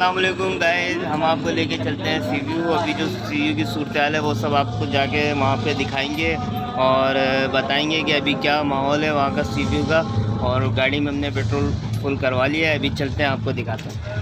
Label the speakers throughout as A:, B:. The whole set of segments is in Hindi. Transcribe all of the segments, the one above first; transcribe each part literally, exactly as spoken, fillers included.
A: अस्सलाम वालेकुम गाइस, हम आपको लेके चलते हैं सी व्यू। अभी जो सी व्यू की सूरत हाल है वो सब आपको जाके वहाँ पे दिखाएंगे और बताएंगे कि अभी क्या माहौल है वहाँ का सी व्यू का। और गाड़ी में हमने पेट्रोल फुल करवा लिया है, अभी चलते हैं आपको दिखाते हैं।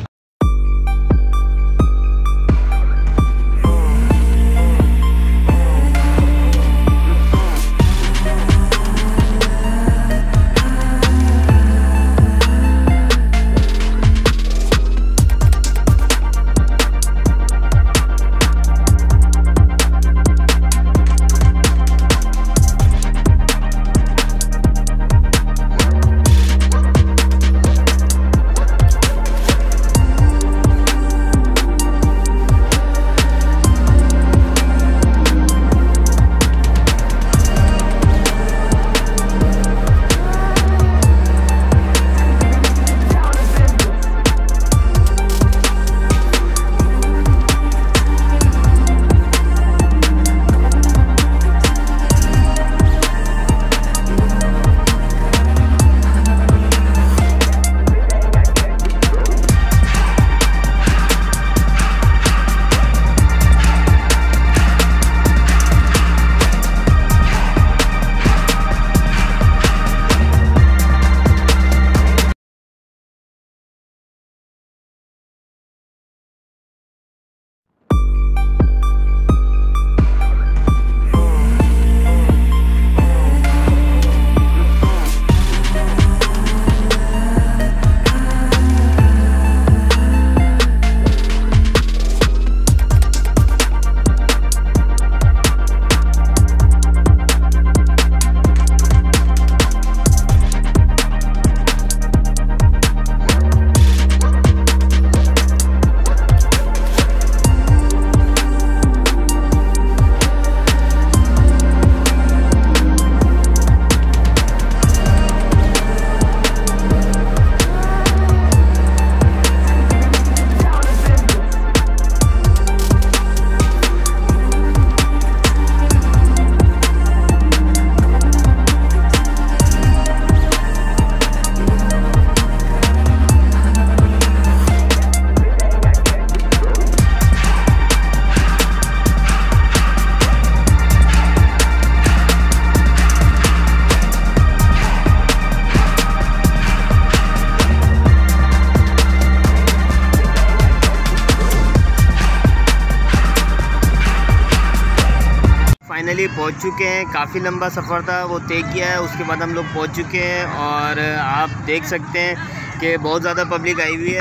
A: फाइनली पहुंच चुके हैं। काफ़ी लंबा सफ़र था, वो तय किया है, उसके बाद हम लोग पहुंच चुके हैं। और आप देख सकते हैं कि बहुत ज़्यादा पब्लिक आई हुई है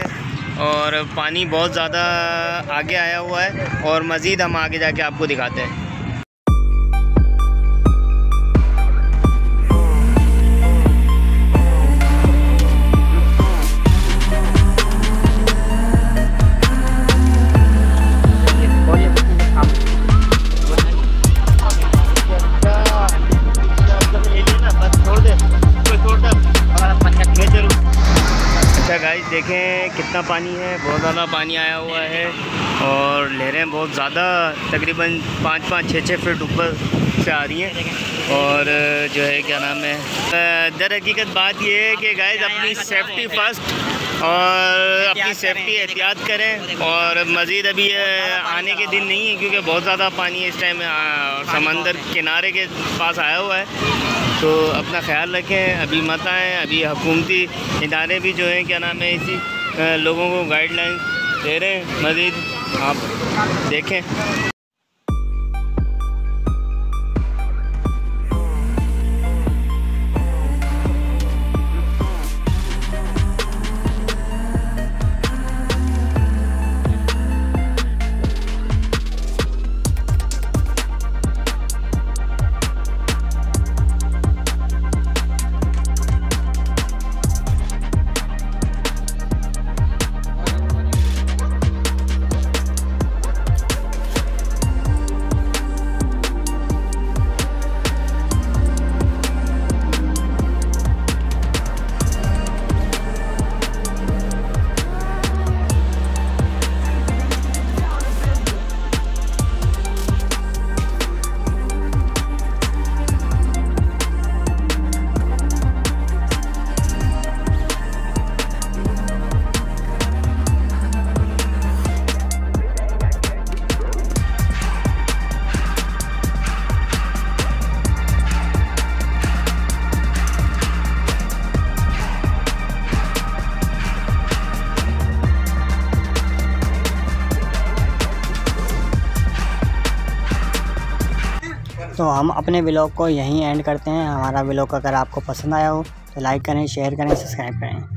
A: और पानी बहुत ज़्यादा आगे आया हुआ है। और मज़ीद हम आगे जाके आपको दिखाते हैं। गाइस देखें कितना पानी है, बहुत ज़्यादा पानी आया हुआ है और लहरें बहुत ज़्यादा तकरीबन पाँच पाँच छः छः फीट ऊपर से आ रही हैं। और जो है क्या नाम है, दर हकीकत बात ये है कि गाइस अपनी सेफ्टी फ़र्स्ट और अपनी सेफ्टी एहतियात करें। और मज़ीद अभी आने के दिन नहीं है क्योंकि बहुत ज़्यादा पानी इस टाइम समंदर किनारे के पास आया हुआ है, तो अपना ख्याल रखें। अभी मत आएँ। अभी हुकूमती इदारे भी जो है क्या नाम है इसी लोगों को गाइडलाइन दे रहे हैं। मज़ीद आप देखें।
B: तो हम अपने व्लॉग को यहीं एंड करते हैं। हमारा व्लॉग अगर आपको पसंद आया हो तो लाइक करें, शेयर करें, सब्सक्राइब करें।